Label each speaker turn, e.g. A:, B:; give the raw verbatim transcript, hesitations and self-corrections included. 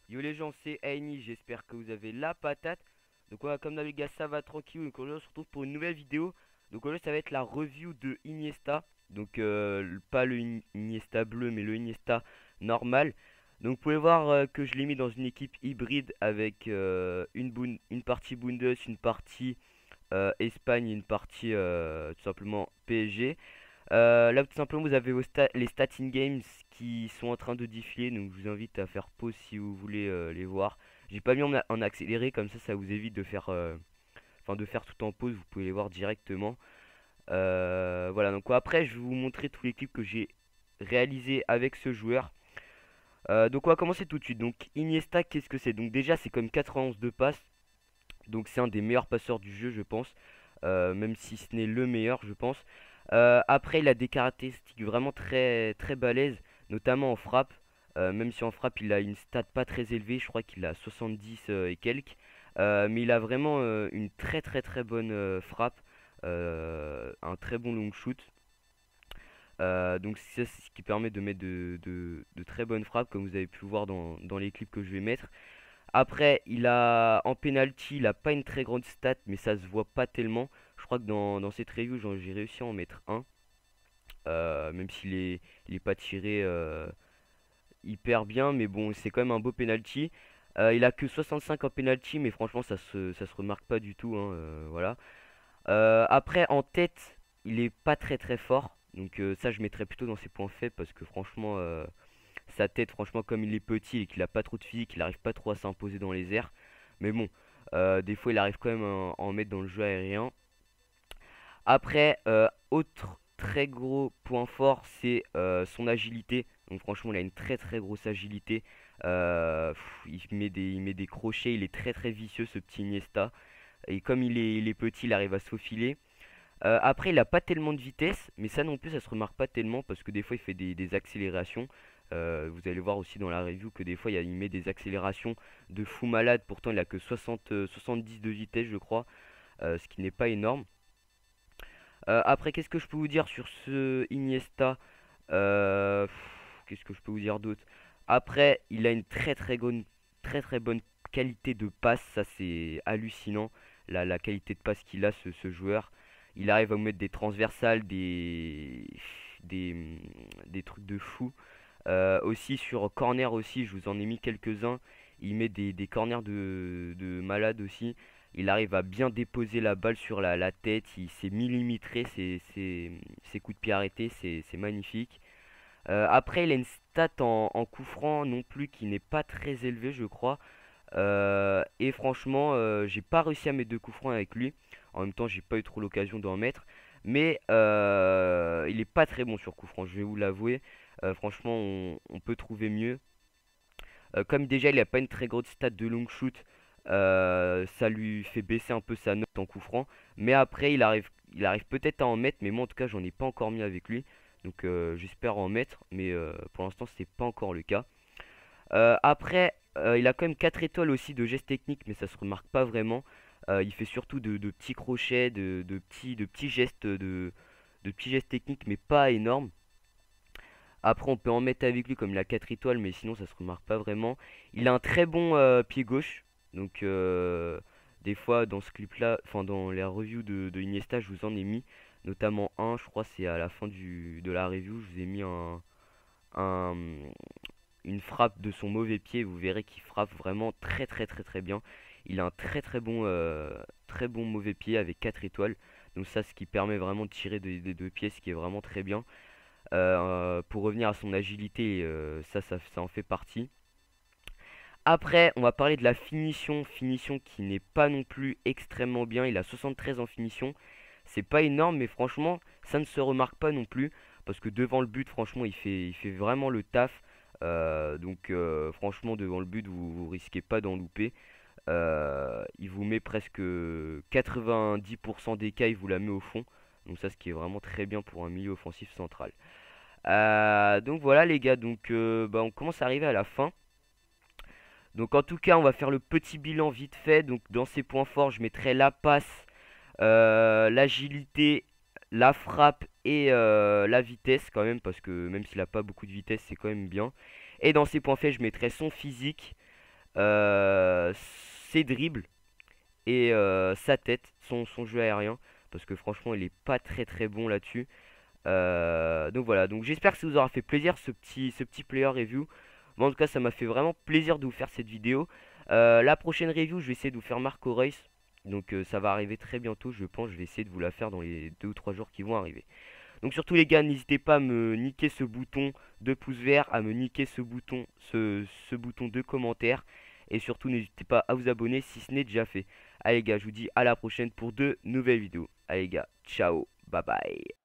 A: Yo les gens, c'est Aini, j'espère que vous avez la patate. Donc voilà, comme d'habitude, les gars, ça va tranquille. Donc aujourd'hui, on se retrouve pour une nouvelle vidéo. Donc aujourd'hui, ça va être la review de Iniesta. Donc euh, le- pas le In- Iniesta bleu, mais le Iniesta normal. Donc vous pouvez voir euh, que je l'ai mis dans une équipe hybride avec euh, une, Bun- une partie Bundes, une partie euh, Espagne, une partie euh, tout simplement P S G. Euh, là, tout simplement, vous avez vos sta- les stats in-games qui sont en train de défiler. Donc, je vous invite à faire pause si vous voulez euh, les voir. J'ai pas mis en, a- en accéléré, comme ça, ça vous évite de faire, euh, enfin, de faire tout en pause. Vous pouvez les voir directement. Euh, voilà, donc après, je vais vous montrer tous les clips que j'ai réalisés avec ce joueur. Euh, donc, on va commencer tout de suite. Donc, Iniesta, qu'est-ce que c'est? Donc, déjà, c'est comme quatre-vingt-onze de passe. Donc, c'est un des meilleurs passeurs du jeu, je pense. Euh, même si ce n'est le meilleur, je pense. Euh, après, il a des caractéristiques vraiment très, très balèzes, notamment en frappe. Euh, même si en frappe, il a une stat pas très élevée, je crois qu'il a soixante-dix euh, et quelques. Euh, mais il a vraiment euh, une très très très bonne euh, frappe, euh, un très bon long shoot. Euh, donc ça, c'est ce qui permet de mettre de, de- de très bonnes frappes, comme vous avez pu voir dans, dans les clips que je vais mettre. Après, il a en penalty, il a pas une très grande stat, mais ça se voit pas tellement. Je crois que dans, dans cette review, j'en- j'ai réussi à en mettre un. Euh, même s'il est, il est pas tiré euh, hyper bien, mais bon, c'est quand même un beau penalty. Euh, il a que soixante-cinq en penalty, mais franchement, ça se, ça se remarque pas du tout, hein, euh, voilà. Euh, après, en tête, il est pas très très fort. Donc euh, ça, je mettrais plutôt dans ses points faibles parce que franchement, euh, sa tête, franchement, comme il est petit et qu'il a pas trop de physique, il arrive pas trop à s'imposer dans les airs. Mais bon, euh, des fois, il arrive quand même à, à en mettre dans le jeu aérien. Après, euh, autre très gros point fort, c'est euh, son agilité. Donc franchement, il a une très très grosse agilité. Euh, pff, il met des, il met des crochets, il est très très vicieux ce petit Iniesta. Et comme il est, il est petit, il arrive à se faufiler. Euh, après, il a pas tellement de vitesse, mais ça non plus, ça se remarque pas tellement parce que des fois, il fait des, des accélérations. Euh, vous allez voir aussi dans la review que des fois, il, y a- il met des accélérations de fou malade. Pourtant, il a que soixante, euh, soixante-dix de vitesse, je crois, euh, ce qui n'est pas énorme. Euh, après, qu'est-ce que je peux vous dire sur ce Iniesta? Euh, pff, Qu'est-ce que je peux vous dire d'autre? Après, il a une très très bonne, très très bonne qualité de passe. Ça, c'est hallucinant. La, la qualité de passe qu'il a, ce, ce joueur. Il arrive à vous mettre des transversales, des, des, des trucs de fou. Euh, aussi sur corner aussi, je vous en ai mis quelques-uns. Il met des, des corners de, de malade aussi. Il arrive à bien déposer la balle sur la, la tête. Il s'est millimétré ses, ses, ses coups de pied arrêtés. C'est c'est magnifique. Euh, après, il a une stat en, en coup franc non plus qui n'est pas très élevée, je crois. Euh, et franchement, euh, j'ai pas réussi à mettre de coups francs avec lui. En même temps, j'ai pas eu trop l'occasion d'en mettre. Mais euh, il est pas très bon sur coup franc, je vais vous l'avouer. Euh, franchement, on, on peut trouver mieux. Euh, comme déjà, il a pas une très grosse stat de long shoot, euh, ça lui fait baisser un peu sa note en coup franc. Mais après, il arrive, il arrive peut-être à en mettre. Mais moi, en tout cas, j'en ai pas encore mis avec lui. Donc, euh, j'espère en mettre. Mais euh, pour l'instant, c'est pas encore le cas. Euh, après, euh, il a quand même quatre étoiles aussi de gestes techniques, mais ça se remarque pas vraiment. Euh, il fait surtout de, de petits crochets, de, de petits, de petits gestes de, de petits gestes techniques, mais pas énormes. Après, on peut en mettre avec lui comme il a quatre étoiles, mais sinon ça se remarque pas vraiment. Il a un très bon euh, pied gauche, donc euh, des fois dans ce clip-là, enfin dans les reviews de, de Iniesta, je vous en ai mis, notamment un, je crois c'est à la fin du, de la review, je vous ai mis un, un, une frappe de son mauvais pied. Vous verrez qu'il frappe vraiment très très très très bien. Il a un très très bon euh, très bon mauvais pied avec quatre étoiles. Donc ça, ce qui permet vraiment de tirer des, des deux pieds, ce qui est vraiment très bien. Euh, pour revenir à son agilité, euh, ça, ça ça en fait partie. Après, on va parler de la finition, finition qui n'est pas non plus extrêmement bien. Il a soixante-treize en finition. C'est pas énorme, mais franchement, ça ne se remarque pas non plus. Parce que devant le but, franchement, il fait, il fait vraiment le taf. Euh, donc, euh, franchement, devant le but, vous, vous risquez pas d'en louper. Euh, il vous met presque quatre-vingt-dix pour cent des cas, il vous la met au fond. Donc, ça, ce qui est vraiment très bien pour un milieu offensif central. Euh, donc, voilà, les gars. Donc, euh, bah, on commence à arriver à la fin. Donc en tout cas, on va faire le petit bilan vite fait. Donc dans ses points forts, je mettrai la passe, euh, l'agilité, la frappe et euh, la vitesse quand même. Parce que même s'il n'a pas beaucoup de vitesse, c'est quand même bien. Et dans ses points faibles, je mettrai son physique. euh, ses dribbles et euh, sa tête, son, son jeu aérien. Parce que franchement, il est pas très très bon là-dessus. Euh, donc voilà, donc j'espère que ça vous aura fait plaisir ce petit, ce petit player review. Moi en tout cas, ça m'a fait vraiment plaisir de vous faire cette vidéo. Euh, la prochaine review, je vais essayer de vous faire Marco Reus. Donc euh, ça va arriver très bientôt, je pense. Je vais essayer de vous la faire dans les deux ou trois jours qui vont arriver. Donc surtout les gars, n'hésitez pas à me niquer ce bouton de pouce vert, à me niquer ce bouton, ce, ce bouton de commentaire. Et surtout n'hésitez pas à vous abonner si ce n'est déjà fait. Allez les gars, je vous dis à la prochaine pour de nouvelles vidéos. Allez les gars, ciao, bye bye.